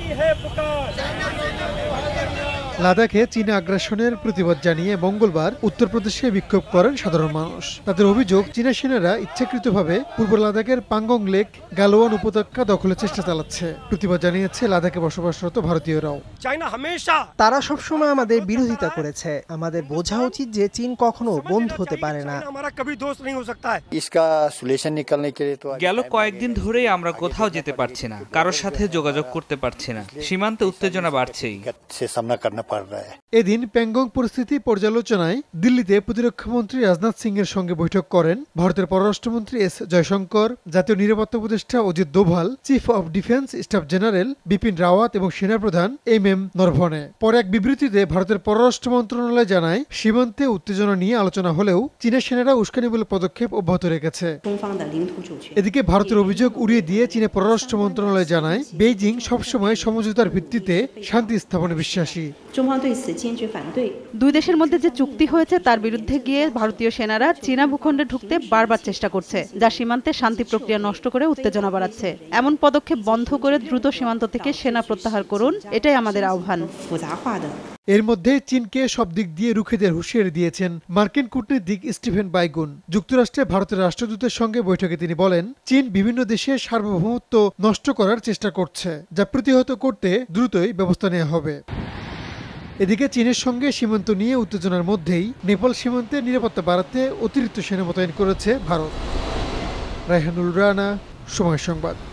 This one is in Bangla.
লাদাখে চীনা আগ্রাসনের প্রতিবাদ জানিয়ে মঙ্গলবার উত্তরপ্রদেশে বিক্ষোভ করেন সাধারণ মানুষ। তাদের অভিযোগ, চীনা সেনারা ইচ্ছাকৃতভাবে পূর্ব লাদাখের পাঙ্গং লেক গালোয়ান উপত্যকা দখলের চেষ্টা চালাচ্ছে। প্রতিবাদ জানিয়েছে লাদাখে বসবাসরত ভারতীয়রাও। তারা সবসময় আমাদের বিরোধিতা করেছে। আমাদের বোঝা উচিত যে চীন কখনো বন্ধু হতে পারে না। গেল কয়েকদিন ধরেই আমরা কোথাও যেতে পারছি না, কারোর সাথে যোগাযোগ করতে পারছি না। সীমান্তে উত্তেজনা বাড়ছেই। এদিন প্যাংগং পরিস্থিতি পর্যালোচনায় দিল্লিতে প্রতিরক্ষামন্ত্রী রাজনাথ সিং এর সঙ্গে বৈঠক করেন ভারতের পররাষ্ট্রমন্ত্রী এস জয়শঙ্কর, জাতীয় নিরাপত্তা উপদেষ্টা Ajit Doval, chief of defence staff general Bipin Rawat এবং সেনাপ্রধান এম নরভনে। পরে এক বিবৃতিতে ভারতের পররাষ্ট্র মন্ত্রণালয় জানায়, সীমান্তে উত্তেজনা নিয়ে আলোচনা হলেও চীনা সেনারা উস্কানিমূলক পদক্ষেপ অব্যাহত রেখেছে। এদিকে ভারতের অভিযোগ উড়িয়ে দিয়ে চীনের পররাষ্ট্র মন্ত্রণালয় জানায়, বেইজিং সবসময় সমঝোতার ভিত্তিতে শান্তি স্থাপনে বিশ্বাসী। দুই দেশের মধ্যে যে চুক্তি হয়েছে তার বিরুদ্ধে গিয়ে ভারতীয় সেনারা চীনা ভূখণ্ডে ঢুকতে বারবার চেষ্টা করছে, যা সীমান্তে শান্তি প্রক্রিয়া নষ্ট করে উত্তেজনা বাড়াচ্ছে। এমন পদক্ষেপ বন্ধ করে দ্রুত সীমান্ত থেকে সেনা প্রত্যাহার করুন, এটাই আমাদের আহ্বান। এর মধ্যে চীনকে সব দিক দিয়ে রুখে দেওয়ার হুঁশিয়ারি দিয়েছেন মার্কিন কূটনীতিক স্টিফেন বাইগুন। যুক্তরাষ্ট্রে ভারতের রাষ্ট্রদূতের সঙ্গে বৈঠকে তিনি বলেন, চীন বিভিন্ন দেশের সার্বভৌমত্ব নষ্ট করার চেষ্টা করছে, যা প্রতিহত করতে দ্রুতই ব্যবস্থা নেওয়া হবে। এদিকে চীনের সঙ্গে সীমান্ত নিয়ে উত্তেজনার মধ্যেই নেপাল সীমান্তে নিরাপত্তা বাড়াতে অতিরিক্ত সেনা মোতায়েন করেছে ভারত। রায়হানুল রানা, সময় সংবাদ।